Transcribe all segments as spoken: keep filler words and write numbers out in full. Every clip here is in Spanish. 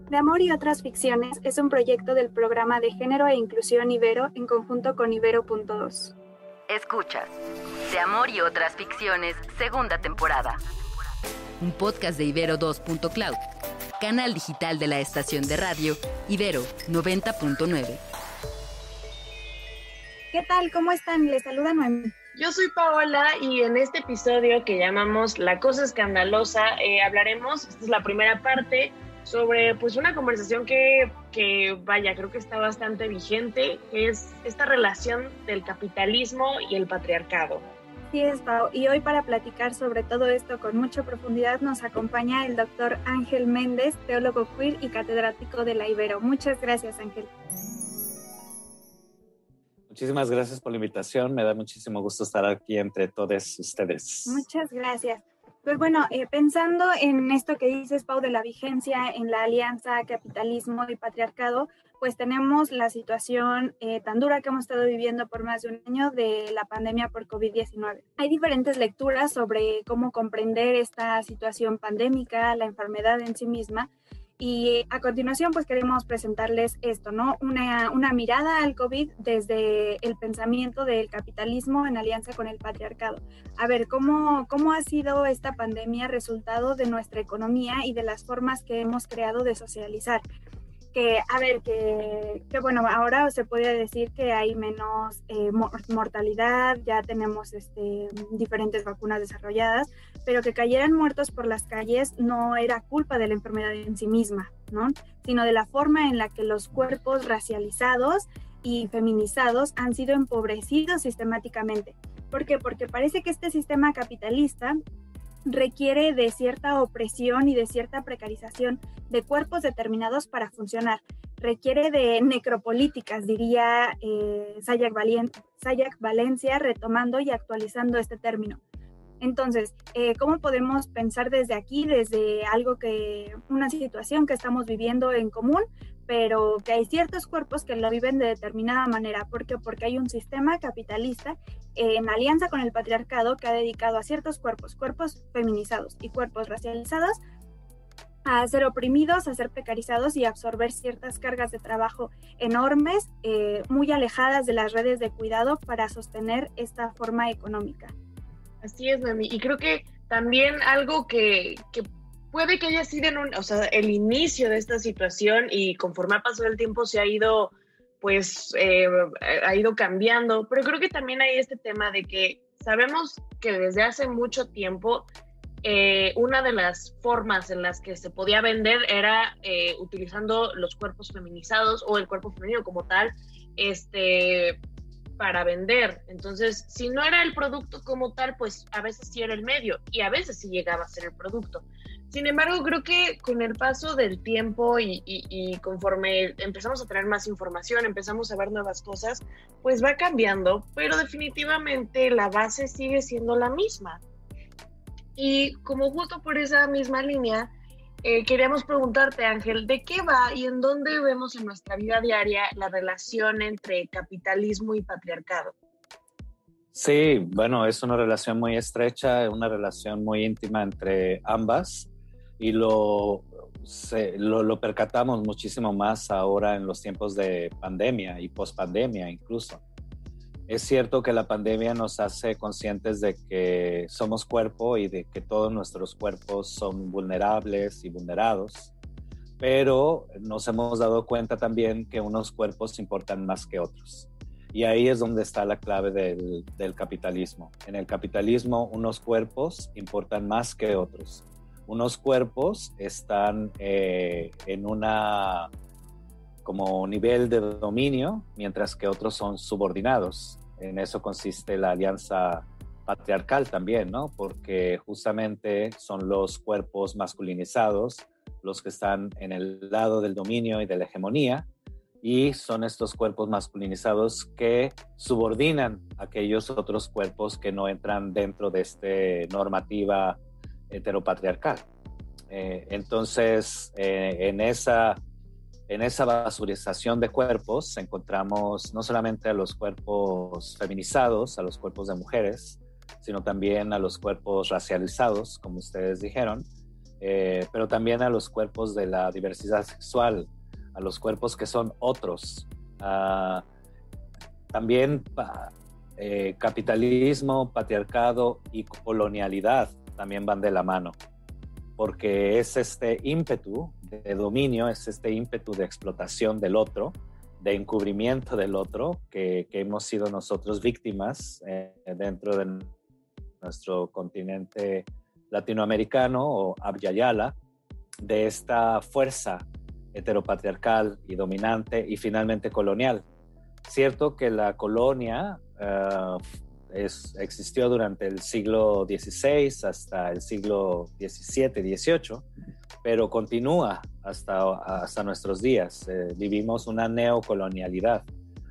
De Amor y otras ficciones es un proyecto del programa de Género e Inclusión Ibero en conjunto con Ibero punto dos. Escuchas De Amor y otras ficciones, segunda temporada. Un podcast de Ibero dos punto cloud, canal digital de la estación de radio Ibero noventa punto nueve. ¿Qué tal? ¿Cómo están? Les saluda Noemí. Yo soy Paola y en este episodio que llamamos La Cosa Escandalosa eh, hablaremos, esta es la primera parte, sobre pues una conversación que, que, vaya, creo que está bastante vigente, que es esta relación del capitalismo y el patriarcado. Sí es, Pau, y hoy para platicar sobre todo esto con mucha profundidad nos acompaña el doctor Ángel Méndez, teólogo queer y catedrático de la Ibero. Muchas gracias, Ángel. Muchísimas gracias por la invitación, me da muchísimo gusto estar aquí entre todos ustedes. Muchas gracias. Pues bueno, eh, pensando en esto que dices, Pau, de la vigencia en la alianza capitalismo y patriarcado, pues tenemos la situación eh, tan dura que hemos estado viviendo por más de un año de la pandemia por covid diecinueve. Hay diferentes lecturas sobre cómo comprender esta situación pandémica, la enfermedad en sí misma, y a continuación pues queremos presentarles esto, ¿no? Una, una mirada al COVID desde el pensamiento del capitalismo en alianza con el patriarcado. A ver, ¿cómo, cómo ha sido esta pandemia resultado de nuestra economía y de las formas que hemos creado de socializar? Que, a ver, que, que bueno, ahora se puede decir que hay menos eh, mortalidad, ya tenemos este, diferentes vacunas desarrolladas, pero que cayeran muertos por las calles no era culpa de la enfermedad en sí misma, ¿no? Sino de la forma en la que los cuerpos racializados y feminizados han sido empobrecidos sistemáticamente. ¿Por qué? Porque parece que este sistema capitalista requiere de cierta opresión y de cierta precarización de cuerpos determinados para funcionar. Requiere de necropolíticas, diría eh, Sayak, Valien- Sayak Valencia, retomando y actualizando este término. Entonces, eh, ¿cómo podemos pensar desde aquí, desde algo que, una situación que estamos viviendo en común, pero que hay ciertos cuerpos que lo viven de determinada manera? ¿Por qué? Porque hay un sistema capitalista eh, en alianza con el patriarcado que ha dedicado a ciertos cuerpos, cuerpos feminizados y cuerpos racializados, a ser oprimidos, a ser precarizados y a absorber ciertas cargas de trabajo enormes, eh, muy alejadas de las redes de cuidado para sostener esta forma económica. Así es, Mami, y creo que también algo que, que puede que haya sido en un, o sea, el inicio de esta situación y conforme ha pasado el tiempo se ha ido, pues, eh, ha ido cambiando, pero creo que también hay este tema de que sabemos que desde hace mucho tiempo eh, una de las formas en las que se podía vender era eh, utilizando los cuerpos feminizados o el cuerpo femenino como tal, este... para vender. Entonces, si no era el producto como tal, pues a veces sí era el medio y a veces sí llegaba a ser el producto. Sin embargo, creo que con el paso del tiempo y, y, y conforme empezamos a tener más información, empezamos a ver nuevas cosas, pues va cambiando, pero definitivamente la base sigue siendo la misma. Y como justo por esa misma línea, Eh, queríamos preguntarte, Ángel, ¿de qué va y en dónde vemos en nuestra vida diaria la relación entre capitalismo y patriarcado? Sí, bueno, es una relación muy estrecha, una relación muy íntima entre ambas y lo, se, lo, lo percatamos muchísimo más ahora en los tiempos de pandemia y pospandemia incluso. Es cierto que la pandemia nos hace conscientes de que somos cuerpo y de que todos nuestros cuerpos son vulnerables y vulnerados, pero nos hemos dado cuenta también que unos cuerpos importan más que otros. Y ahí es donde está la clave del, del capitalismo. En el capitalismo, unos cuerpos importan más que otros. Unos cuerpos están eh, en una como nivel de dominio, mientras que otros son subordinados. En eso consiste la alianza patriarcal también, ¿no? Porque justamente son los cuerpos masculinizados los que están en el lado del dominio y de la hegemonía, y son estos cuerpos masculinizados que subordinan a aquellos otros cuerpos que no entran dentro de esta normativa heteropatriarcal. Eh, entonces, eh, en esa En esa basurización de cuerpos encontramos no solamente a los cuerpos feminizados, a los cuerpos de mujeres, sino también a los cuerpos racializados, como ustedes dijeron, eh, pero también a los cuerpos de la diversidad sexual, a los cuerpos que son otros. Uh, también pa, eh, capitalismo, patriarcado y colonialidad también van de la mano, porque es este ímpetu de dominio, es este ímpetu de explotación del otro, de encubrimiento del otro, que, que hemos sido nosotros víctimas eh, dentro de nuestro continente latinoamericano o Abyayala, de esta fuerza heteropatriarcal y dominante y finalmente colonial. Cierto que la colonia uh, es, existió durante el siglo dieciséis hasta el siglo diecisiete, dieciocho, pero continúa hasta, hasta nuestros días. Eh, vivimos una neocolonialidad,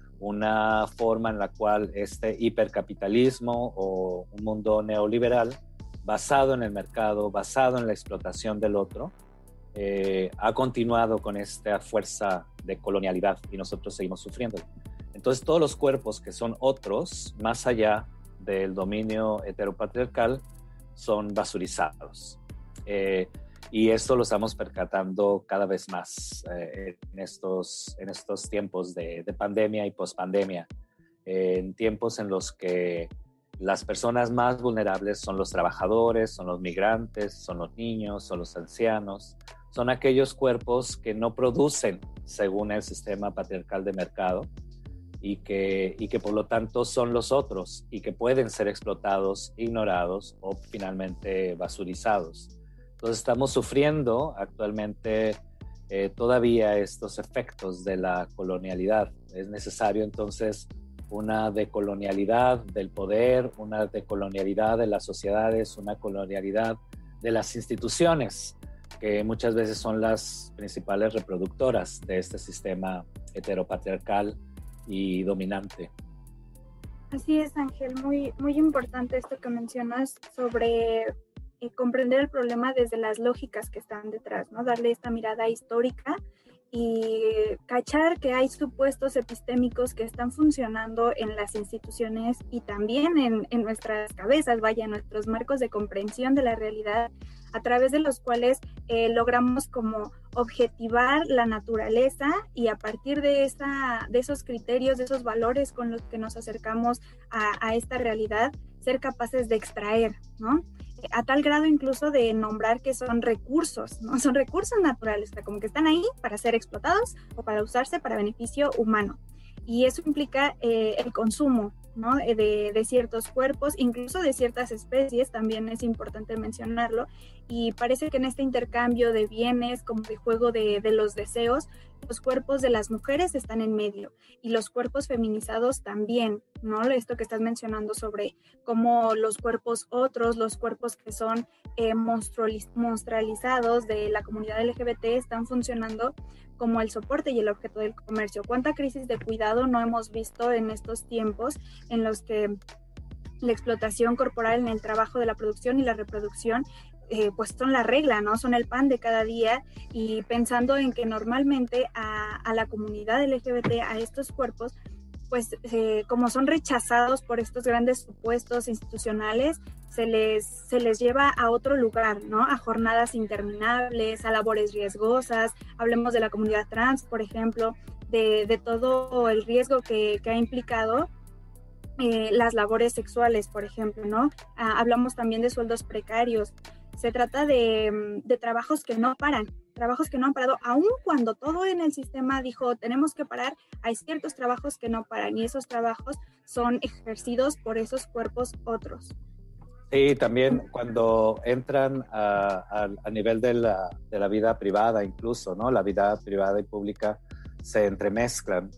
una forma en la cual este hipercapitalismo o un mundo neoliberal basado en el mercado, basado en la explotación del otro, eh, ha continuado con esta fuerza de colonialidad y nosotros seguimos sufriendo. Entonces todos los cuerpos que son otros, más allá del dominio heteropatriarcal, son basurizados. Eh, y esto lo estamos percatando cada vez más eh, en, estos, en estos tiempos de, de pandemia y pospandemia, eh, en tiempos en los que las personas más vulnerables son los trabajadores, son los migrantes, son los niños, son los ancianos, son aquellos cuerpos que no producen según el sistema patriarcal de mercado y que, y que por lo tanto son los otros y que pueden ser explotados, ignorados o finalmente basurizados. Entonces estamos sufriendo actualmente eh, todavía estos efectos de la colonialidad. Es necesario entonces una decolonialidad del poder, una decolonialidad de las sociedades, una colonialidad de las instituciones, que muchas veces son las principales reproductoras de este sistema heteropatriarcal y dominante. Así es, Ángel, muy, muy importante esto que mencionas sobre eh, comprender el problema desde las lógicas que están detrás, ¿no? Darle esta mirada histórica y cachar que hay supuestos epistémicos que están funcionando en las instituciones y también en, en nuestras cabezas, vaya, en nuestros marcos de comprensión de la realidad, a través de los cuales eh, logramos como objetivar la naturaleza y a partir de, esa, de esos criterios, de esos valores con los que nos acercamos a, a esta realidad, ser capaces de extraer, ¿no? A tal grado incluso de nombrar que son recursos, ¿no? Son recursos naturales, o sea, como que están ahí para ser explotados o para usarse para beneficio humano. Y eso implica eh, el consumo, ¿no? de, de ciertos cuerpos, incluso de ciertas especies, también es importante mencionarlo, y parece que en este intercambio de bienes, como de juego de, de los deseos, los cuerpos de las mujeres están en medio, y los cuerpos feminizados también, ¿no? Esto que estás mencionando sobre cómo los cuerpos otros, los cuerpos que son eh, monstrualizados de la comunidad L G B T están funcionando como el soporte y el objeto del comercio. ¿Cuánta crisis de cuidado no hemos visto en estos tiempos en los que la explotación corporal en el trabajo de la producción y la reproducción eh, pues son la regla, ¿no? Son el pan de cada día, y pensando en que normalmente a, a la comunidad L G B T, a estos cuerpos, pues eh, como son rechazados por estos grandes supuestos institucionales, se les, se les lleva a otro lugar, ¿no? A jornadas interminables, a labores riesgosas. Hablemos de la comunidad trans, por ejemplo, de, de todo el riesgo que, que ha implicado eh, las labores sexuales, por ejemplo, ¿no? Ah, hablamos también de sueldos precarios. Se trata de, de trabajos que no paran, trabajos que no han parado, aun cuando todo en el sistema dijo tenemos que parar, hay ciertos trabajos que no paran y esos trabajos son ejercidos por esos cuerpos otros. Sí, también cuando entran a, a, a nivel de la, de la vida privada incluso, ¿no? La vida privada y pública se entremezclan,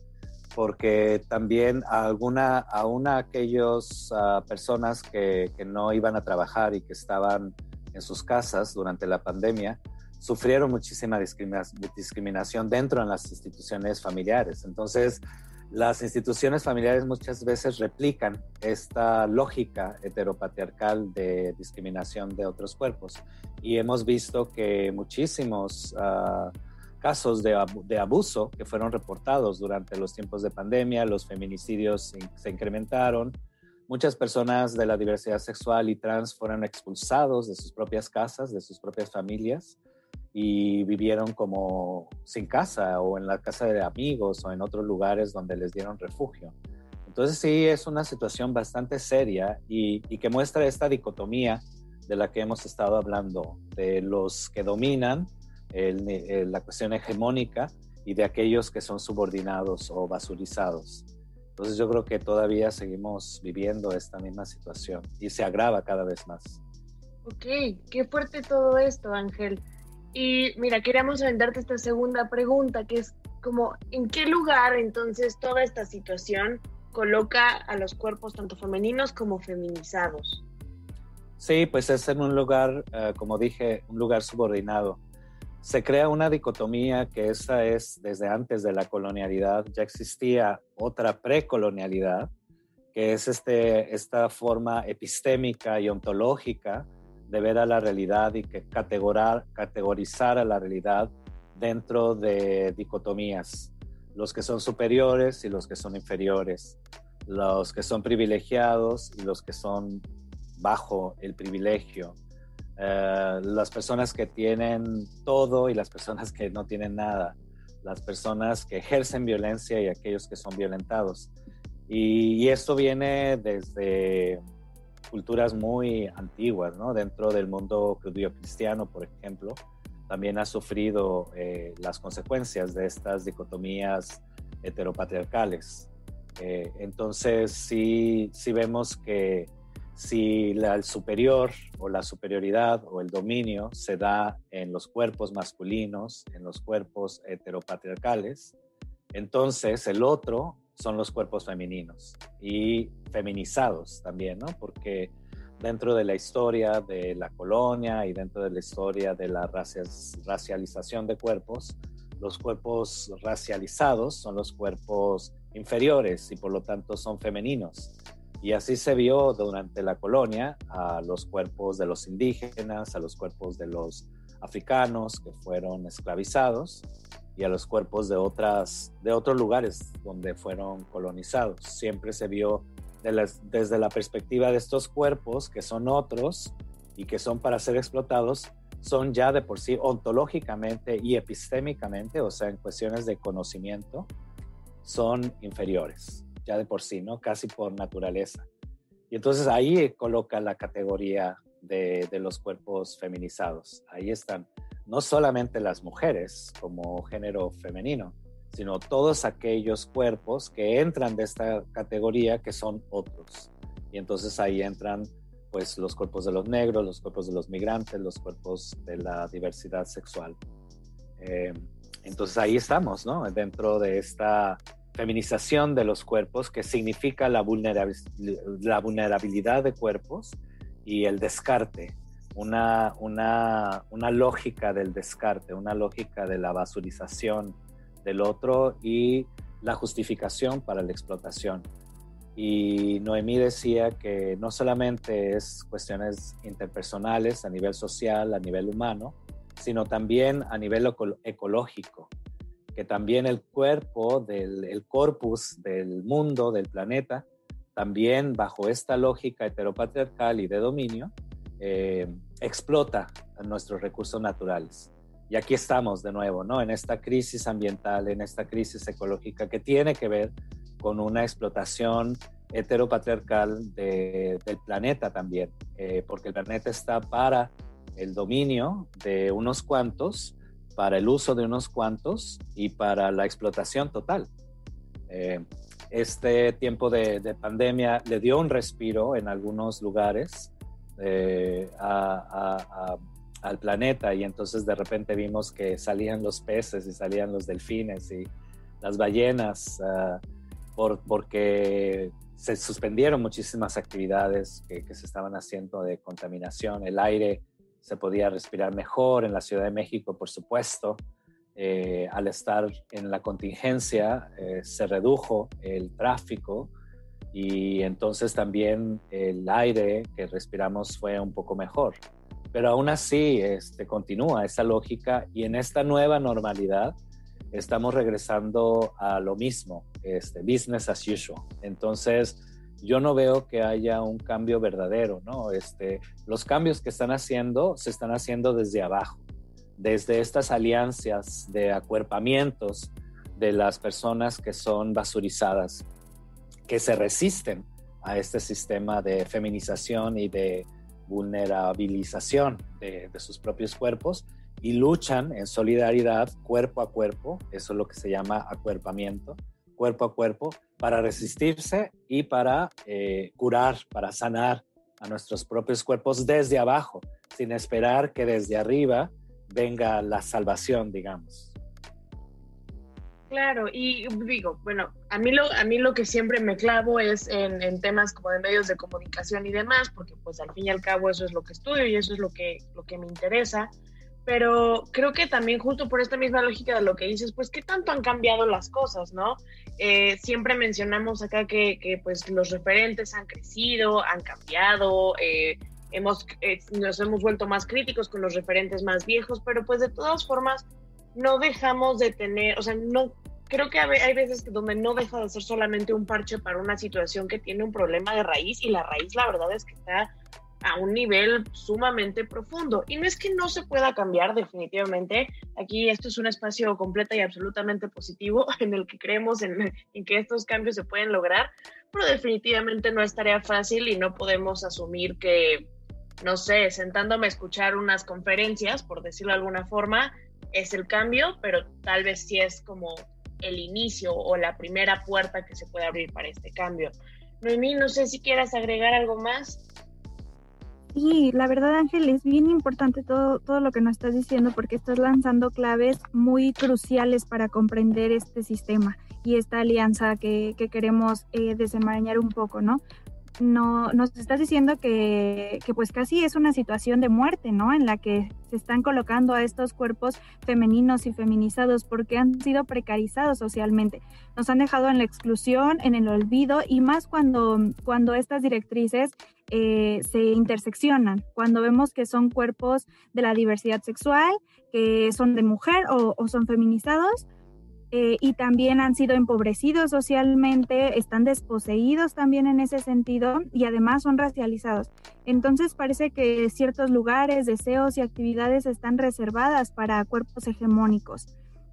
porque también a alguna, a una aquellas uh, personas que, que no iban a trabajar y que estaban en sus casas durante la pandemia, sufrieron muchísima discrimina- discriminación dentro de las instituciones familiares. Entonces, las instituciones familiares muchas veces replican esta lógica heteropatriarcal de discriminación de otros cuerpos. Y hemos visto que muchísimos uh, casos de, ab- de abuso que fueron reportados durante los tiempos de pandemia, los feminicidios se, se incrementaron, muchas personas de la diversidad sexual y trans fueron expulsados de sus propias casas, de sus propias familias, y vivieron como sin casa o en la casa de amigos o en otros lugares donde les dieron refugio. Entonces sí, es una situación bastante seria y, y que muestra esta dicotomía de la que hemos estado hablando, de los que dominan el, el, la cuestión hegemónica y de aquellos que son subordinados o basurizados. Entonces yo creo que todavía seguimos viviendo esta misma situación y se agrava cada vez más. Ok, qué fuerte todo esto, Ángel. Y mira, queríamos aventarte esta segunda pregunta, que es como, ¿en qué lugar entonces toda esta situación coloca a los cuerpos tanto femeninos como feminizados? Sí, pues es en un lugar, uh, como dije, un lugar subordinado. Se crea una dicotomía que esa es desde antes de la colonialidad. Ya existía otra precolonialidad, que es este, esta forma epistémica y ontológica de ver a la realidad y que categorar, categorizar a la realidad dentro de dicotomías. Los que son superiores y los que son inferiores, los que son privilegiados y los que son bajo el privilegio, uh, las personas que tienen todo y las personas que no tienen nada, las personas que ejercen violencia y aquellos que son violentados. Y, y esto viene desde culturas muy antiguas, ¿no? Dentro del mundo judío-cristiano, por ejemplo, también ha sufrido eh, las consecuencias de estas dicotomías heteropatriarcales. Eh, entonces, sí, sí vemos que si la, el superior o la superioridad o el dominio se da en los cuerpos masculinos, en los cuerpos heteropatriarcales, entonces el otro son los cuerpos femeninos y feminizados también, ¿no? Porque dentro de la historia de la colonia y dentro de la historia de la racialización de cuerpos, los cuerpos racializados son los cuerpos inferiores y por lo tanto son femeninos. Y así se vio durante la colonia a los cuerpos de los indígenas, a los cuerpos de los africanos que fueron esclavizados y a los cuerpos de, otras, de otros lugares donde fueron colonizados. Siempre se vio de las, desde la perspectiva de estos cuerpos que son otros y que son para ser explotados, son ya de por sí ontológicamente y epistémicamente, o sea, en cuestiones de conocimiento, son inferiores, ya de por sí, ¿no? Casi por naturaleza. Y entonces ahí coloca la categoría de, de los cuerpos feminizados. Ahí están no solamente las mujeres como género femenino, sino todos aquellos cuerpos que entran de esta categoría que son otros. Y entonces ahí entran pues los cuerpos de los negros, los cuerpos de los migrantes, los cuerpos de la diversidad sexual. Eh, entonces ahí estamos, ¿no? Dentro de esta feminización de los cuerpos que significa la, vulnerabil- la vulnerabilidad de cuerpos y el descarte. Una, una, una lógica del descarte, una lógica de la basurización del otro y la justificación para la explotación. Y Noemí decía que no solamente es cuestiones interpersonales a nivel social, a nivel humano, sino también a nivel eco- ecológico, que también el cuerpo, del, el corpus del mundo, del planeta, también bajo esta lógica heteropatriarcal y de dominio, eh, explota nuestros recursos naturales. Y aquí estamos de nuevo, ¿no? En esta crisis ambiental, en esta crisis ecológica que tiene que ver con una explotación heteropatriarcal de, del planeta también, eh, porque el planeta está para el dominio de unos cuantos, para el uso de unos cuantos y para la explotación total. Eh, este tiempo de, de pandemia le dio un respiro en algunos lugares eh, a, a, a, al planeta y entonces de repente vimos que salían los peces y salían los delfines y las ballenas uh, por, porque se suspendieron muchísimas actividades que, que se estaban haciendo de contaminación. El aire se podía respirar mejor en la Ciudad de México, por supuesto. Eh, al estar en la contingencia eh, se redujo el tráfico y entonces también el aire que respiramos fue un poco mejor. Pero aún así este, continúa esa lógica y en esta nueva normalidad estamos regresando a lo mismo, este, business as usual. Entonces yo no veo que haya un cambio verdadero, ¿no? Este, los cambios que están haciendo se están haciendo desde abajo, desde estas alianzas de acuerpamientos de las personas que son basurizadas, que se resisten a este sistema de feminización y de vulnerabilización de, de sus propios cuerpos y luchan en solidaridad cuerpo a cuerpo, eso es lo que se llama acuerpamiento, cuerpo a cuerpo, para resistirse y para eh, curar, para sanar a nuestros propios cuerpos desde abajo, sin esperar que desde arriba venga la salvación, digamos. Claro, y digo, bueno, a mí lo, a mí lo que siempre me clavo es en, en temas como de medios de comunicación y demás, porque pues al fin y al cabo eso es lo que estudio y eso es lo que, lo que me interesa, pero creo que también justo por esta misma lógica de lo que dices, pues qué tanto han cambiado las cosas, ¿no? Eh, siempre mencionamos acá que, que pues los referentes han crecido, han cambiado, eh, hemos, eh, nos hemos vuelto más críticos con los referentes más viejos, pero pues de todas formas no dejamos de tener, o sea, no, creo que hay veces donde no deja de ser solamente un parche para una situación que tiene un problema de raíz, y la raíz la verdad es que está a un nivel sumamente profundo, y no es que no se pueda cambiar definitivamente, aquí esto es un espacio completo y absolutamente positivo en el que creemos en, en que estos cambios se pueden lograr, pero definitivamente no es tarea fácil y no podemos asumir que, no sé, sentándome a escuchar unas conferencias, por decirlo de alguna forma, es el cambio, pero tal vez sí es como el inicio o la primera puerta que se puede abrir para este cambio. Noemí, no sé si quieras agregar algo más. Sí, la verdad, Ángel, es bien importante todo, todo lo que nos estás diciendo, porque estás lanzando claves muy cruciales para comprender este sistema y esta alianza que, que queremos eh, desenmarañar un poco, ¿no? No, nos estás diciendo que, que pues casi es una situación de muerte, ¿no? En la que se están colocando a estos cuerpos femeninos y feminizados porque han sido precarizados socialmente. Nos han dejado en la exclusión, en el olvido, y más cuando, cuando estas directrices eh, se interseccionan, cuando vemos que son cuerpos de la diversidad sexual, que son de mujer o, o son feminizados, Eh, y también han sido empobrecidos socialmente, están desposeídos también en ese sentido, y además son racializados. Entonces parece que ciertos lugares, deseos y actividades están reservadas para cuerpos hegemónicos.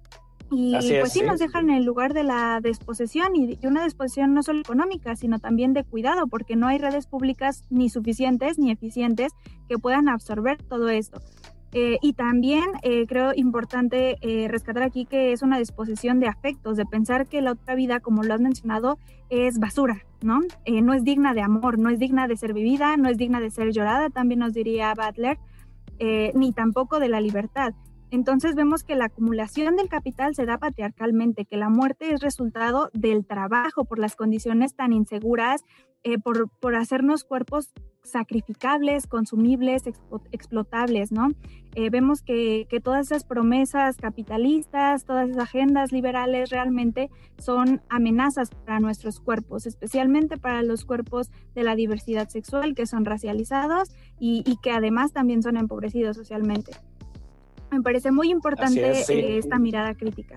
Y Así es, pues sí, sí, nos dejan sí. en el lugar de la desposesión, y de una desposesión no solo económica, sino también de cuidado, porque no hay redes públicas ni suficientes ni eficientes que puedan absorber todo esto. Eh, y también eh, creo importante eh, rescatar aquí que es una disposición de afectos, de pensar que la otra vida, como lo has mencionado, es basura, ¿no? Eh, no es digna de amor, no es digna de ser vivida, no es digna de ser llorada, también nos diría Butler, eh, ni tampoco de la libertad. Entonces vemos que la acumulación del capital se da patriarcalmente, que la muerte es resultado del trabajo por las condiciones tan inseguras, eh, por, por hacernos cuerpos sacrificables, consumibles, expo- explotables, ¿no? Eh, vemos que, que todas esas promesas capitalistas, todas esas agendas liberales realmente son amenazas para nuestros cuerpos, especialmente para los cuerpos de la diversidad sexual, que son racializados y, y que además también son empobrecidos socialmente. Me parece muy importante es, sí. eh, esta mirada crítica.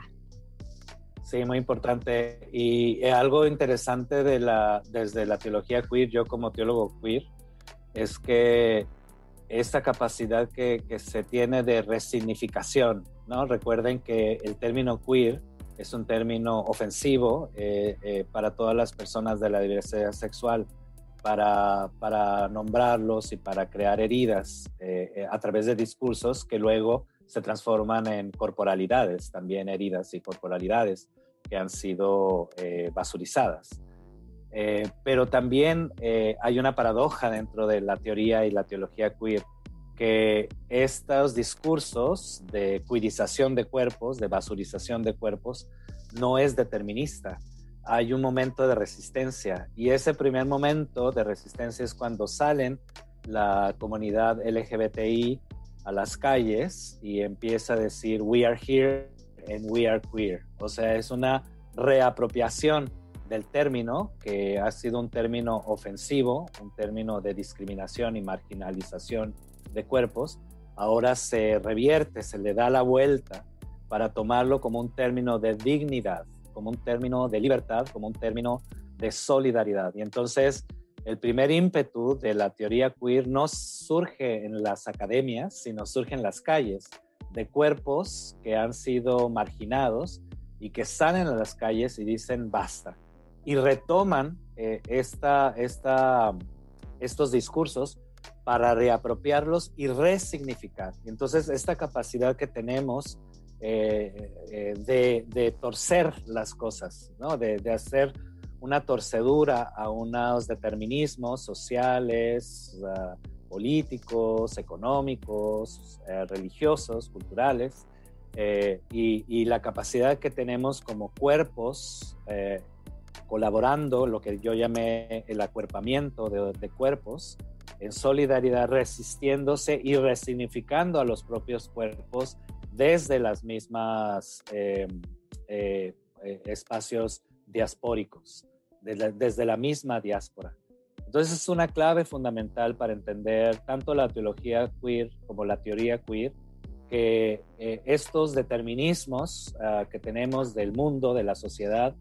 Sí, muy importante. Y eh, algo interesante de la, desde la teología queer, yo como teólogo queer, es que esta capacidad que, que se tiene de resignificación, ¿no? Recuerden que el término queer es un término ofensivo eh, eh, para todas las personas de la diversidad sexual, para, para nombrarlos y para crear heridas eh, eh, a través de discursos que luego se transforman en corporalidades, también heridas y corporalidades que han sido eh, basurizadas. Eh, pero también eh, hay una paradoja dentro de la teoría y la teología queer, que estos discursos de queerización de cuerpos, de basurización de cuerpos, no es determinista. Hay un momento de resistencia, y ese primer momento de resistencia es cuando salen la comunidad L G B T I a las calles y empieza a decir we are here and we are queer. O sea, es una reapropiación del término, que ha sido un término ofensivo, un término de discriminación y marginalización de cuerpos. Ahora se revierte, se le da la vuelta para tomarlo como un término de dignidad, como un término de libertad, como un término de solidaridad. Y entonces el primer ímpetu de la teoría queer no surge en las academias, sino surge en las calles, de cuerpos que han sido marginados y que salen a las calles y dicen basta. Y retoman eh, esta, esta, estos discursos para reapropiarlos y resignificar. Entonces, esta capacidad que tenemos eh, eh, de, de torcer las cosas, ¿no? de, de hacer una torcedura a unos determinismos sociales, uh, políticos, económicos, uh, religiosos, culturales, eh, y, y la capacidad que tenemos como cuerpos, eh, colaborando, lo que yo llamé el acuerpamiento de, de cuerpos, en solidaridad, resistiéndose y resignificando a los propios cuerpos desde las mismas eh, eh, eh, espacios diaspóricos, desde, desde la misma diáspora. Entonces es una clave fundamental para entender tanto la teología queer como la teoría queer, que eh, estos determinismos uh, que tenemos del mundo, de la sociedad,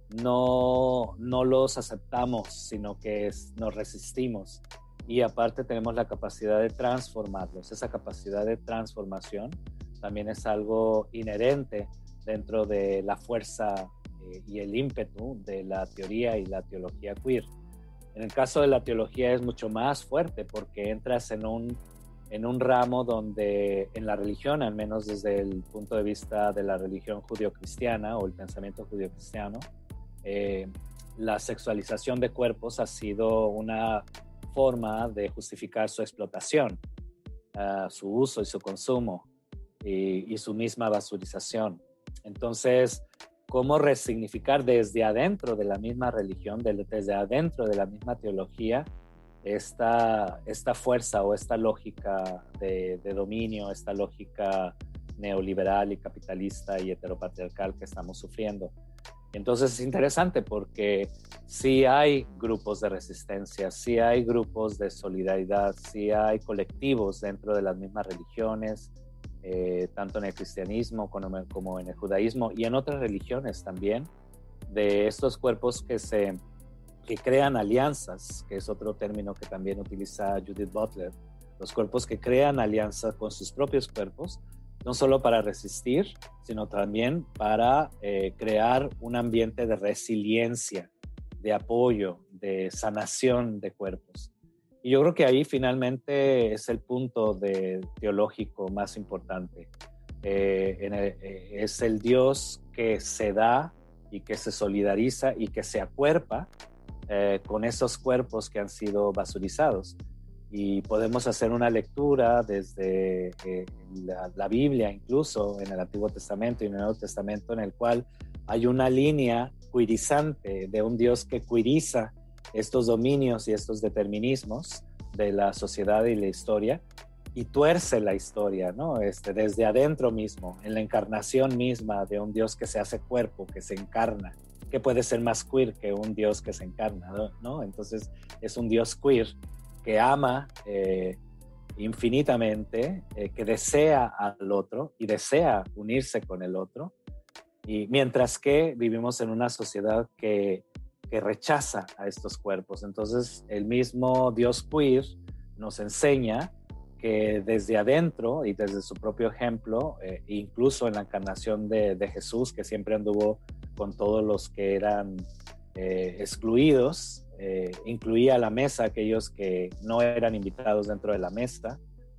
no, no los aceptamos, sino que es, nos resistimos. Y aparte tenemos la capacidad de transformarlos. Esa capacidad de transformación también es algo inherente dentro de la fuerza eh, y el ímpetu de la teoría y la teología queer. En el caso de la teología es mucho más fuerte porque entras en un, en un ramo donde en la religión, al menos desde el punto de vista de la religión judio-cristiana o el pensamiento judio-cristiano, eh, la sexualización de cuerpos ha sido una forma de justificar su explotación, uh, su uso y su consumo y, y su misma basurización. Entonces, ¿cómo resignificar desde adentro de la misma religión, de, desde adentro de la misma teología, esta, esta fuerza o esta lógica de, de dominio, esta lógica neoliberal y capitalista y heteropatriarcal que estamos sufriendo? Entonces es interesante porque sí hay grupos de resistencia, sí hay grupos de solidaridad, sí hay colectivos dentro de las mismas religiones, eh, tanto en el cristianismo como, como en el judaísmo y en otras religiones también, de estos cuerpos que, se, que crean alianzas, que es otro término que también utiliza Judith Butler, los cuerpos que crean alianzas con sus propios cuerpos, no solo para resistir, sino también para eh, crear un ambiente de resiliencia, de apoyo, de sanación de cuerpos. Y yo creo que ahí finalmente es el punto de, teológico más importante. Eh, en el, eh, es el Dios que se da y que se solidariza y que se acuerpa eh, con esos cuerpos que han sido basurizados. Y podemos hacer una lectura desde eh, la, la Biblia, incluso en el Antiguo Testamento y en el Nuevo Testamento, en el cual hay una línea queerizante de un Dios que queeriza estos dominios y estos determinismos de la sociedad y la historia y tuerce la historia, ¿no? Este, desde adentro mismo, en la encarnación misma de un Dios que se hace cuerpo, que se encarna. ¿Qué puede ser más queer que un Dios que se encarna, ¿no? Entonces es un Dios queer que ama eh, infinitamente, eh, que desea al otro y desea unirse con el otro, y mientras que vivimos en una sociedad que, que rechaza a estos cuerpos. Entonces el mismo Dios queer nos enseña que desde adentro y desde su propio ejemplo, eh, incluso en la encarnación de, de Jesús, que siempre anduvo con todos los que eran eh, excluidos, Eh, incluía a la mesa aquellos que no eran invitados dentro de la mesa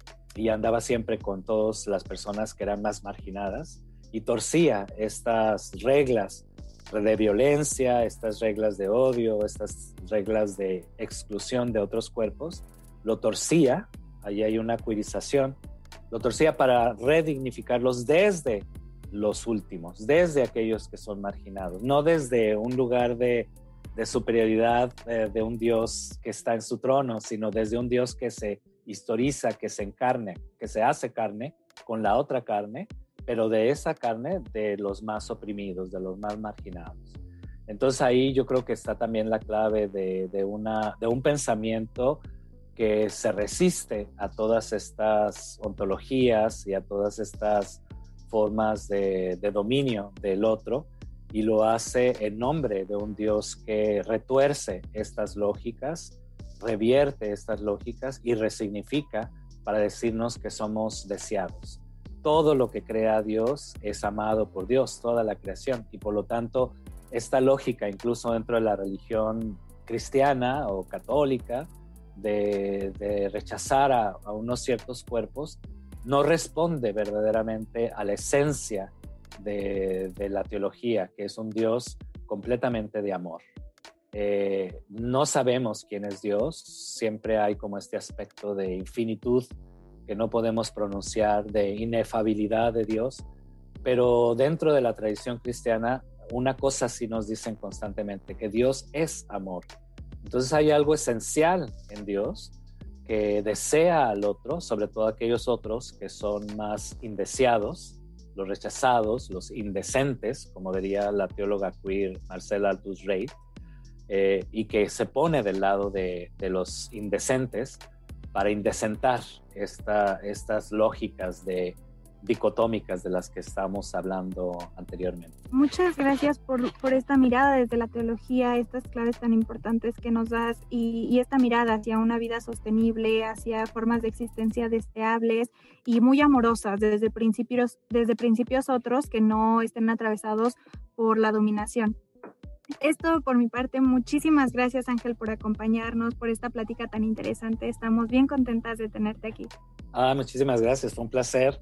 y andaba siempre con todas las personas que eran más marginadas y torcía estas reglas de violencia, estas reglas de odio, estas reglas de exclusión de otros cuerpos, lo torcía, ahí hay una queerización, lo torcía para redignificarlos desde los últimos, desde aquellos que son marginados, no desde un lugar de de superioridad eh, de un Dios que está en su trono, sino desde un Dios que se historiza, que se encarne, que se hace carne con la otra carne, pero de esa carne de los más oprimidos, de los más marginados. Entonces ahí yo creo que está también la clave de, de, una, de un pensamiento que se resiste a todas estas ontologías y a todas estas formas de, de dominio del otro, y lo hace en nombre de un Dios que retuerce estas lógicas, revierte estas lógicas y resignifica para decirnos que somos deseados. Todo lo que crea Dios es amado por Dios, toda la creación, y por lo tanto esta lógica, incluso dentro de la religión cristiana o católica, de, de rechazar a, a unos ciertos cuerpos, no responde verdaderamente a la esencia de, de la teología, que es un Dios completamente de amor. Eh, no sabemos quién es Dios, siempre hay como este aspecto de infinitud que no podemos pronunciar, de inefabilidad de Dios, pero dentro de la tradición cristiana una cosa sí nos dicen constantemente, que Dios es amor. Entonces hay algo esencial en Dios que desea al otro, sobre todo aquellos otros que son más indeseados, los rechazados, los indecentes, como diría la teóloga queer Marcela Althusreit, eh, y que se pone del lado de, de los indecentes para indecentar esta, estas lógicas de dicotómicas de las que estamos hablando anteriormente. Muchas gracias por, por esta mirada desde la teología, estas claves tan importantes que nos das y, y esta mirada hacia una vida sostenible, hacia formas de existencia deseables y muy amorosas desde principios, desde principios otros que no estén atravesados por la dominación. Esto por mi parte, muchísimas gracias Ángel por acompañarnos, por esta plática tan interesante. Estamos bien contentas de tenerte aquí. Ah, muchísimas gracias, fue un placer.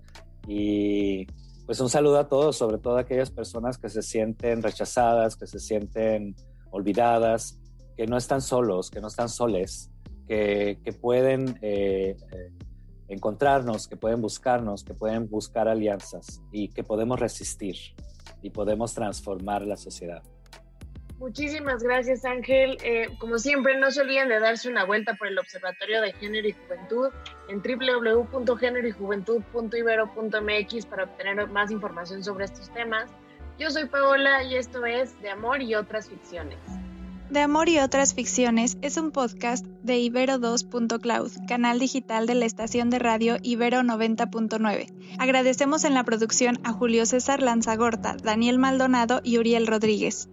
Y pues un saludo a todos, sobre todo a aquellas personas que se sienten rechazadas, que se sienten olvidadas, que no están solos, que no están soles, que, que pueden eh, eh, encontrarnos, que pueden buscarnos, que pueden buscar alianzas y que podemos resistir y podemos transformar la sociedad. Muchísimas gracias, Ángel. Eh, como siempre, no se olviden de darse una vuelta por el Observatorio de Género y Juventud en doble u doble u doble u punto género y juventud punto ibero punto m x para obtener más información sobre estos temas. Yo soy Paola y esto es De Amor y Otras Ficciones. De Amor y Otras Ficciones es un podcast de ibero dos punto cloud, canal digital de la estación de radio Ibero noventa punto nueve. Agradecemos en la producción a Julio César Lanzagorta, Daniel Maldonado y Uriel Rodríguez.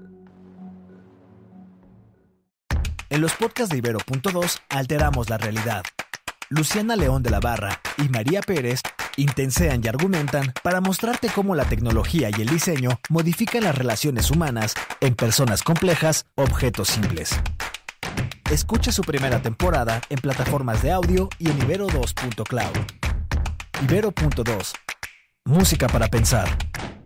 En los podcasts de Ibero punto dos alteramos la realidad. Luciana León de la Barra y María Pérez intensean y argumentan para mostrarte cómo la tecnología y el diseño modifican las relaciones humanas en personas complejas, objetos simples. Escucha su primera temporada en plataformas de audio y en ibero dos punto cloud. Ibero punto dos. Música para pensar.